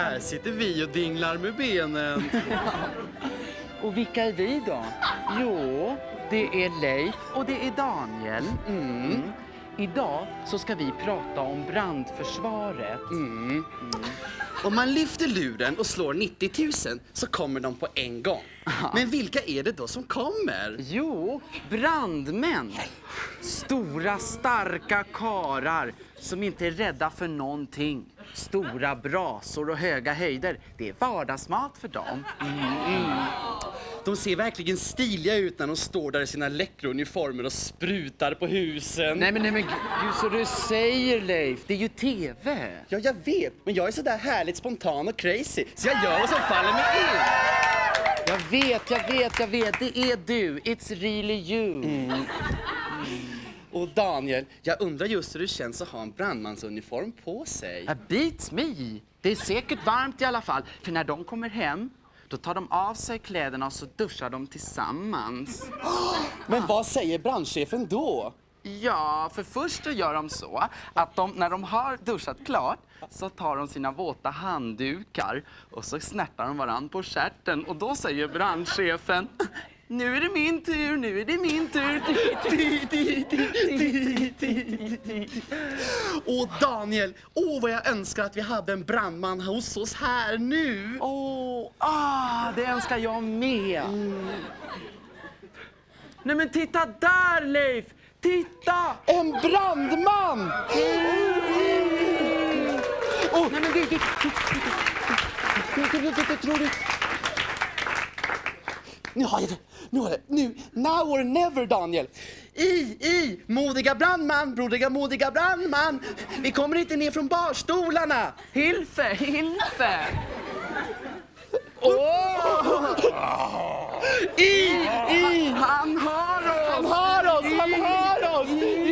här sitter vi och dinglar med benen. Och vilka är vi då? Jo, det är Leif och det är Daniel. Idag så ska vi prata om brandförsvaret. Om man lyfter luren och slår 90 000 så kommer de på en gång. Men vilka är det då som kommer? Jo, brandmän. Stora, starka karar som inte är rädda för någonting. Stora brasor och höga höjder. Det är vardagsmat för dem. De ser verkligen stiliga ut när de står där i sina läckra uniformer och sprutar på husen. Nej men gud så du säger, Leif. Det är ju TV. Ja, jag vet. Men jag är så där härligt spontan och crazy. Så jag gör vad som faller mig in. Jag vet. Det är du. It's really you. Och Daniel, jag undrar just hur det känns att ha en brandmansuniform på sig. Beats me. Det är säkert varmt i alla fall. För när de kommer hem, då tar de av sig kläderna och så duschar de tillsammans. Men vad säger brandchefen då? Ja, för först så gör de så att när de har duschat klart så tar de sina våta handdukar och så snärtar de varann på stjärten. Och då säger brandchefen: nu är det min tur, nu är det min tur. Åh Daniel, vad jag önskar att vi hade en brandman hos oss här nu. Det önskar jag med. Nej men titta där, Leif! Titta! En brandman! Nej men du tror du... Nu har jag det. Nu, now or never, Daniel. Modiga brandman, modiga brandman. Vi kommer inte ner från barstolarna. Hilfe! Han har oss!